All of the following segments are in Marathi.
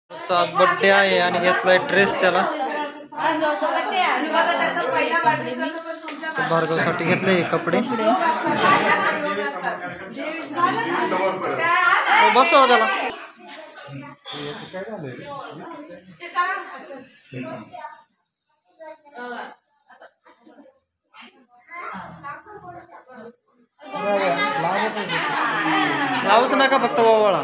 आज बर्थडे आहे आणि घेतलाय ड्रेस त्याला भार्गवसाठी घेतले कपडे बसव त्याला लावूच नका फक्त ओवाळा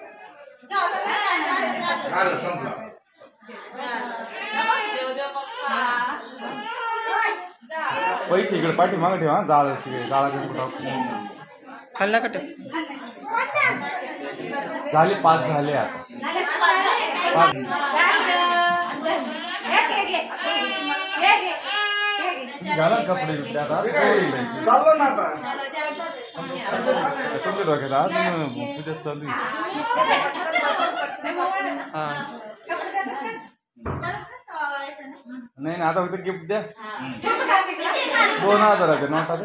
पैसे इकडे पाठी मागे ठेवा जाळ जाळा खाली नका ठेव झाले 5 झाले आता घाला कपडे चाललो ना आता डोक्यात अजून पूजा चालू नाही ना आता फक्त गिफ्ट द्या 2000च्या नोटा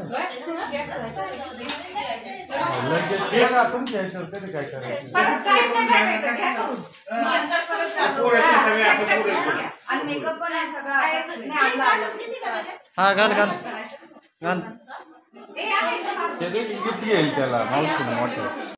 काय करायचं हा घाल घाल घाल त्या दिवशी गिफ्ट घेईल त्याला मावशीने मोठं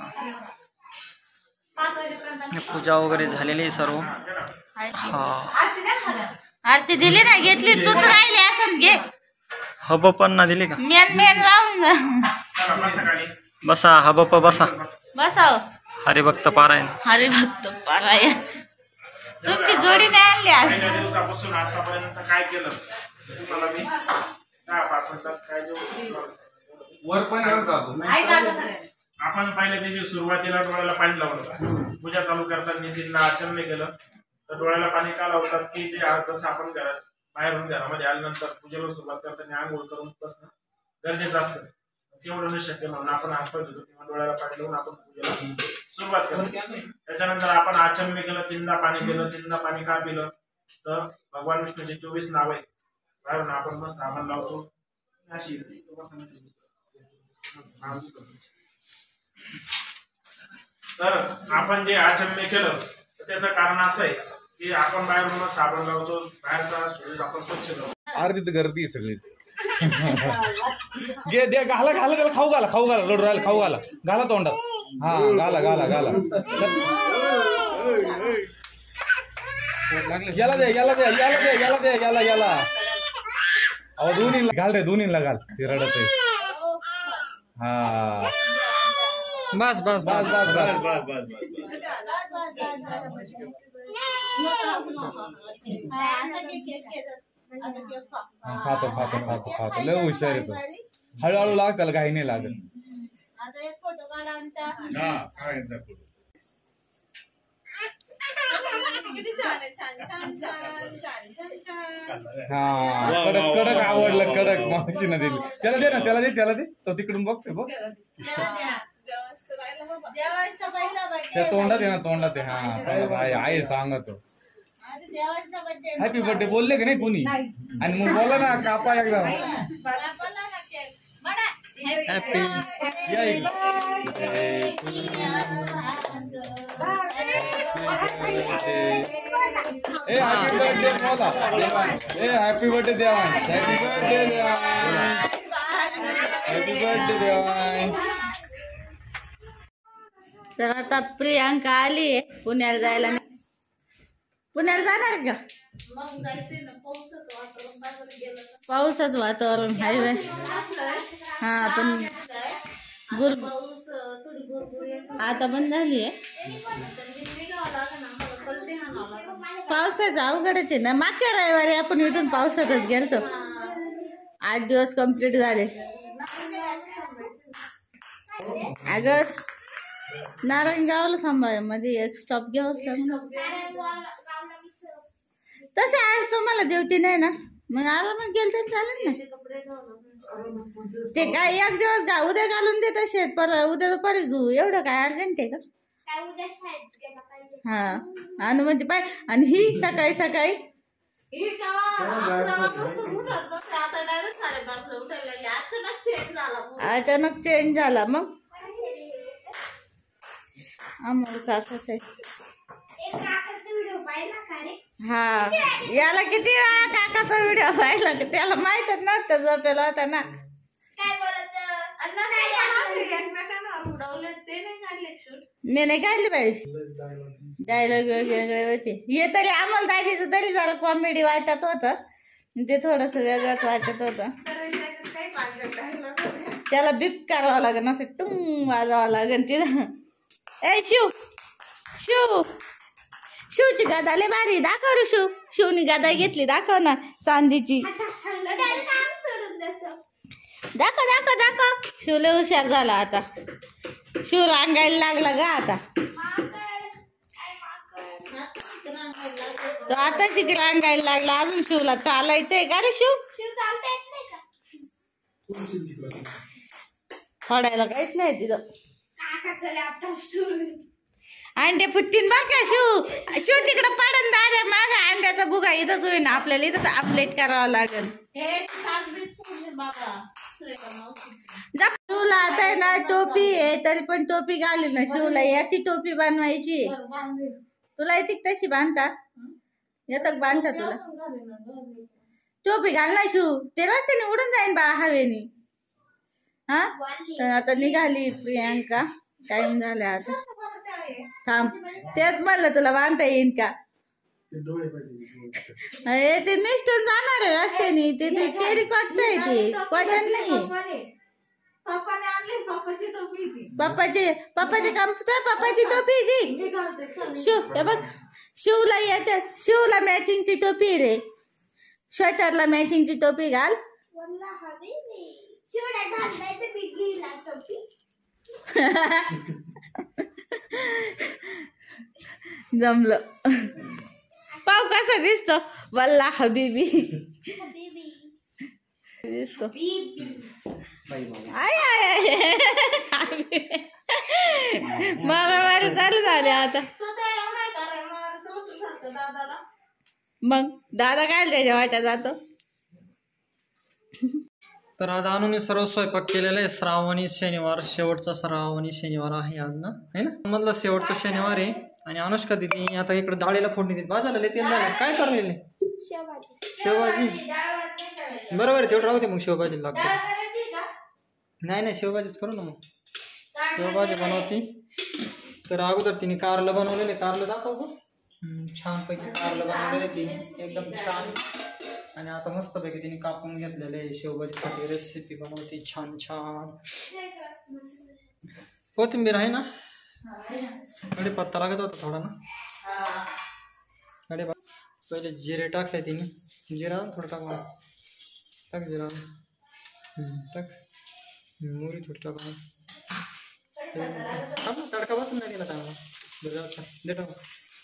पूजा वगैरे झालेली आहे सर्व हा आरती दिली ना घेतली तूच राहिली असं घे हब पण ना दिली का मेन लावून बसा हबप बसा बसाव हरिभक्त पारायण हरिभक्त पारायण तुमची जोडी नाही आणली आज दिवसापासून आतापर्यंत काय केलं तुम्हाला मी 10-5 मिनिटात काय वर पण आपण पहिल्या दिवशी सुरुवातीला डोळ्याला पाणी लावलं पूजा चालू करताना नितीनला आचमन केलं तर डोळ्याला पाणी का लावतात की जे जसं आपण घरात बाहेरून घरामध्ये आल्यानंतर पूजेला सुरुवात करताना आंघोळ करून बसणं गरजेचं असतं तेवढं न शक्य म्हणून आपण हात पाय धुतो किंवा डोळ्याला पाणी लावून आपण पूजेला सुरुवात करतो त्याच्यानंतर आपण आचमन केलं 3दा पाणी केलं 3दा पाणी का पिलं तर भगवान विष्णूचे 24 नाव आहे बाहेरून आपण मस्त साबण लावतो अशी तर आपण जे आचमन केलं तर त्याचं कारण असं आहे की आपण बाहेरून साबण लावतो बाहेरचा शरीर आपण स्वच्छ करतो अर्धी गर्दी सगळी घे दे घाला घाला त्याला खाऊ घाला लोड राहिला खाऊ घाला तोंडात हा घाला याला अहो दोन्ही घाल रे दोन्हीला घाल ते रडत आहे हा बस बस बस बस बस खातो लय हुशार येतो हळूहळू लाग त्याला काही नाही लागत हा कडक आवडलं कडक मावशीनं दिली त्याला दे तो तिकडून बघते बघ त्या तोंडात हा आहे सांगतो हॅपी बर्थडे बोलले की नाही कोणी आणि मग बोला ना कापा एकदम हॅपी हॅपी बर्थडे बोला हॅपी बर्थडे देवा हॅपी बर्थडे देवा तर आता प्रियांका आली आहे पुण्याला जायला पुण्याला जाणार का पावसाचं वातावरण हायवे हा पण आता बंद झाली आहे पावसाचं अवघडच आहे ना मागच्या रविवारी आपण इथून पावसातच गेलतो 8 दिवस कंप्लीट झाले अगं नारायणगावला थांबा मध्ये एक स्टॉप घ्यावंच लागणार तसे आज तुम्हाला ड्युटी नाही ना मग आरामात गेलं तर चालेल ना ते काय एक दिवस उद्या घालून दे तसे उद्या दुपारी धू एवढं काय अर्जंट आहे का हा आणि म्हणते पाय आणि ही सकाळी अचानक चेंज झाला मग आम्हाला का कसं आहे हा याला किती वेळा काकाचा व्हिडिओ पाहिला त्याला माहितच नव्हतं झोपेला होता ना. मी नाही काढले पाहिजे डायलॉग वेगवेगळे होते. हे तरी आम्हाला दाजीचं तरी जरा कॉमेडी वाटत होतं, ते थोडस वेगळंच वाटत होतं. त्याला बीप करावं लागेल असं टुंग वाजवावं लागेल तिला. ए शिव शिव शिवची गदा लय भारी दाखव रे शिव. शिवनी गदा घेतली दाखव ना चांदीची. दाखव दाखव दाखव. शिव लय हुशार झाला आता. शिव रांगायला लागला ग आता. तो आता शिक रांगायला लागला. अजून शिवला चालायचंय का रे शिव. फोडायला काहीच नाही तिथं. अंडे फुटतीन बघ का शिव. शिव तिकडं पडन दादा माग अंड्याचा बुगा इथंच होईना. आपल्याला इथंच अपडेट करावं लागेल. शिवला आता आहे ना टोपी आहे तरी पण टोपी घाली ना शिवला. याची टोपी बनवायची. तुला येते तशी बांधता येतं बांधता तुला. टोपी घाल ना शिव. ते रस्त्याने उडून जाईन बाळा हवेनी. हा तर आता निघाली प्रियांका. टाइम झाला आता. थांब तेच म्हणलं तुला बांधता येईन का. अरे ते निष्ठून जाणार आहे रस्त्याने. ते टेरिकॉटच आहे ते कॉटन नाही. पप्पाची पप्पाची टोपी ती शिव. हे बघ शिवला याच्यात शिवला मॅचिंगची टोपी रे. स्वेटरला मॅचिंगची टोपी घाल. जमलं. पाव कसा दिसतो वल्ला हबीबी दिसतो. आय आय मारा चालू झाले आता. मग दादा काय त्याच्या वाट्या जातो. तर आज आणून सर्व स्वयंपाक केलेला आहे. श्रावणी शनिवार शेवटचा श्रावणी शनिवार आहे आज ना, है ना. मधला शेवटचा शनिवार आहे. आणि अनुष्का दिदी आता इकडे डाळीला फोडणी देत. बाजारला लय तेल झालं. काय करलेले शेवभाजी. बरोबर आहे तेवढं राहू दे. मग शेवभाजी लागते. नाही नाही शेवभाजीच करू ना मग. शेवभाजी बनवती. तर अगोदर तिने कारलं बनवलेले. कारलं दाखव छानपैकी कारलं बनवलेले तिने एकदम छान. आणि आता मस्तपैकी तिने कापून घेतलेले शेवभाजीसाठी रेसिपी बनवती छान छान. कोथिंबीर आहे ना. कढीपत्ता लागत होता थोडा ना. कढीपत्ता पहिले जिरे टाकले तिने. जिरा थोडं टाकला. टाक जिरा. टाक मोहरी थोडी टाका. तडका बसून नाही दिला चांगला. बरं दे टाक.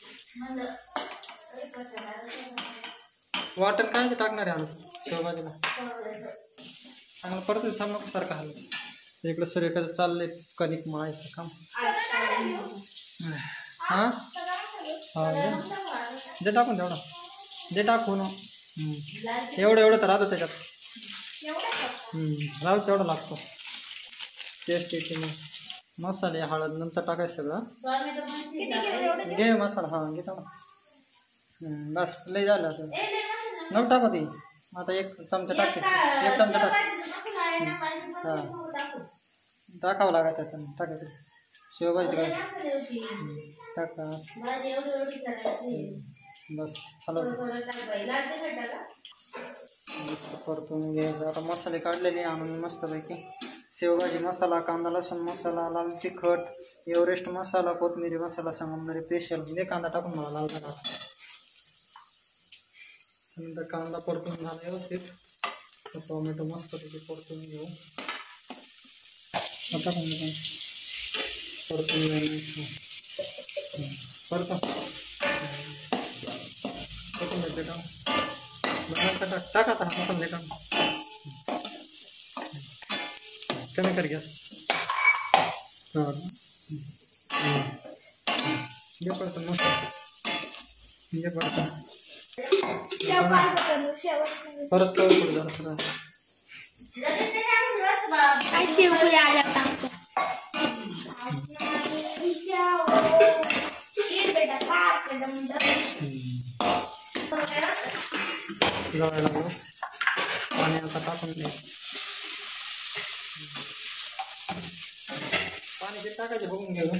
वाटर काय टाकणार आहे शेवभाजीला. चांगलं परत थांब नको सारखं हल्लं. इकडं सूर्यकाचं चाललंय कणिक मळायचं काम. हा हा जे टाकून तेवढा जे टाकून एवढं एवढं तर राहतं त्याच्यात. राहू तेवढं लागतो. टेस्ट येते. मग मसाले हळद नंतर टाकायचं सगळं. घे मसाला. हा घेतो ना. बस लय झालं असं. नको टाका ती. आता एक चमचा टाकते. एक चमचा टाक. हां टाकावं लागत त्याचं. टाकायचं शेवभाजी टाका. बस हलव परतून घ्यायचं. आता मसाले काढलेले आणून मस्तपैकी. शेवभाजी मसाला, कांदा लसूण मसाला, लाल तिखट, एव्हरेस्ट मसाला, कोथिंबीर मसाला, संगमनेरी स्पेशल. दे कांदा टाकून मला लाल झाला. नंतर कांदा परतून झाला व्यवस्थित. टोमॅटो मस्तपैकी परतून घेऊ. टाकून घेऊ परतून घ्यायचं. परत कोथिंबीर टाक. टाक आता मसाला टाक. कमी कर गॅस. घे परतून मस्त. घे परतून. परत पुढे जरा जळायला लागलो. पाणी आता टाकून दे. पाणी किती टाकायचे बघून गेलो.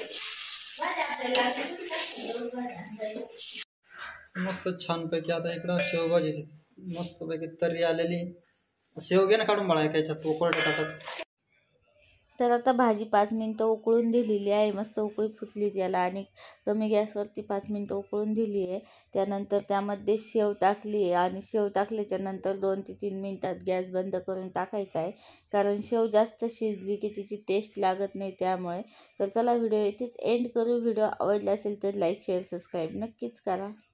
मस्त छानपैकी आता इकडं शेवभाजीची मस्तपैकी तर्री आलेली. शेव घे ना काढून बाळा याच्यात उकळतं टाकत. तर आता भाजी 5 मिनटं उकळून दिलेली आहे. मस्त उकळी फुटली त्याला आणि कमी गॅसवरती 5 मिनटं उकळून दिली आहे. त्यानंतर त्यामध्ये शेव टाकली आहे आणि शेव टाकल्याच्या नंतर 2 ते 3 मिनटात गॅस बंद करून टाकायचा आहे, कारण शेव जास्त शिजली की तिची टेस्ट लागत नाही त्यामुळे. तर चला व्हिडिओ इथेच एंड करू. व्हिडिओ आवडला असेल तर लाईक शेअर सबस्क्राईब नक्कीच करा.